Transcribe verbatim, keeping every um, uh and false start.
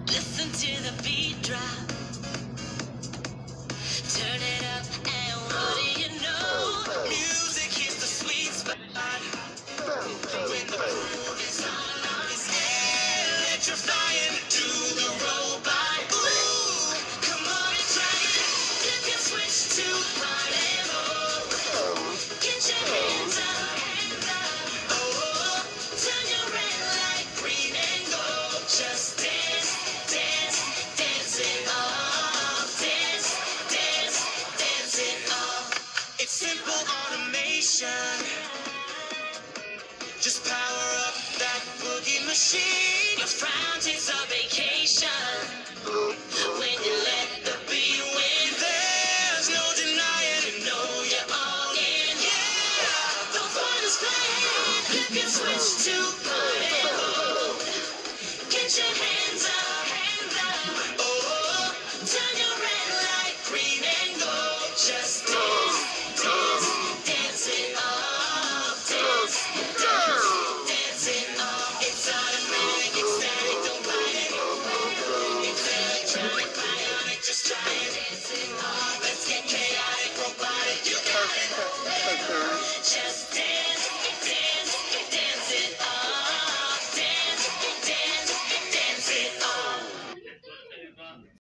Listen to the beat drop. Turn it up and what do you know? Music hits the sweet spot. When the groove is on, it's electrifying to the robot. Ooh, come on and try it. You can switch to party mode. Get your hands up, hands up. Oh, turn your red light green and gold. Just dance, dance, dance it off. Dance, dance, dance it off. It's simple automation. Just power up that boogie machine. Your frown takes a vacation. When you let the beat win, there's no denying. You know you're all in. Yeah, the fun is playing. You can switch to party mode. Get your hands up, hands up. Oh, turn your red light green and gold. Just dance, dance, dance it off. Dance, dance, dance it off. It's automatic, ecstatic, don't bite it. It's electronic.